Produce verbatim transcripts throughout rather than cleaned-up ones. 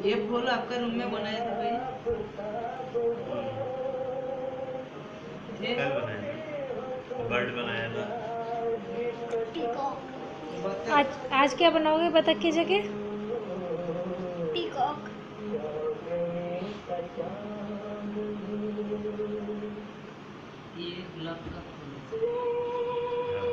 ये फूल आपका रूम में बनाया था भाई? कल बनाया था, बर्ड बनाया था। आज आज क्या बनाओगे बतख की जगह? पीकॉक। ये गुलाब का फूल है।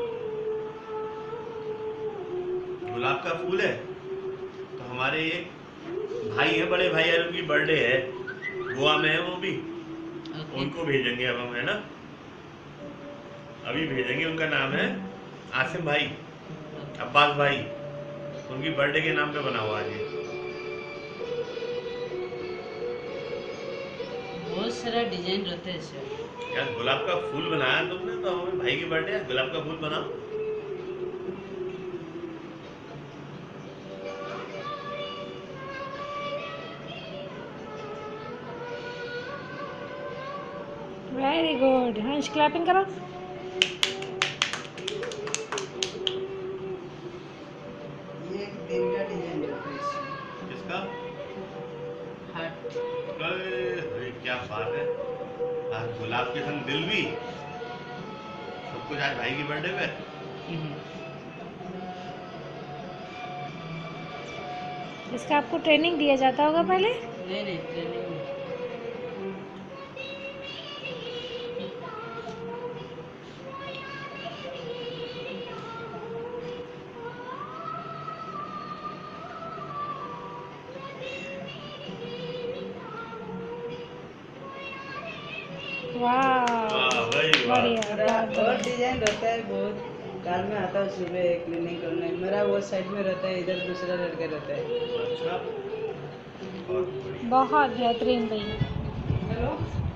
गुलाब का फूल है तो हमारे एक भाई है, बड़े भाई है, उनकी बर्थडे है, गोवा में है वो भी। ओके। उनको भेजेंगे अब हम, है ना, अभी भेजेंगे। उनका नाम है आसिम भाई, अब्बास भाई। उनकी बर्थडे के नाम पे बना हुआ है ये। बहुत सारा डिजाइन रहता है सर। यार गुलाब का फूल बनाया तुमने, तो हमें भाई की बर्थडे है, गुलाब का फूल बनाओ। Very good. हंस क्लैपिंग करो। ये एक दिल का डिजाइन रहता है इसमें। किसका? हार्ट। अरे अरे, क्या बात है। आज गुलाब के संग दिल भी, सब कुछ आज भाई की बर्थडे पे। इसका आपको ट्रेनिंग दिया जाता होगा पहले? नहीं नहीं, ट्रेनिंग में। वाह, वाह भाई वाह। बढ़िया। मेरा बहुत और बढ़िया। डिजाइन रहता है बहुत। कल में आता हूँ सुबह क्लीनिंग करने, मेरा वो साइड में रहता है, इधर दूसरा लड़का रहता है। अच्छा, बहुत बढ़िया। बहुत बेहतरीन भैया। हेलो।